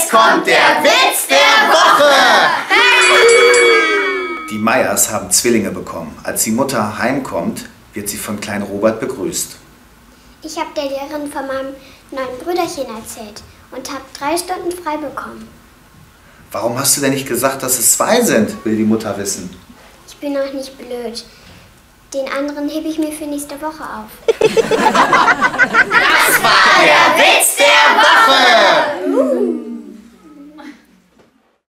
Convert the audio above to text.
Jetzt kommt der Witz der Woche! Die Meyers haben Zwillinge bekommen. Als die Mutter heimkommt, wird sie von kleinen Robert begrüßt. Ich habe der Lehrerin von meinem neuen Brüderchen erzählt und habe 3 Stunden frei bekommen. Warum hast du denn nicht gesagt, dass es 2 sind, will die Mutter wissen. Ich bin noch nicht blöd. Den anderen hebe ich mir für nächste Woche auf. Das war der Witz der Woche!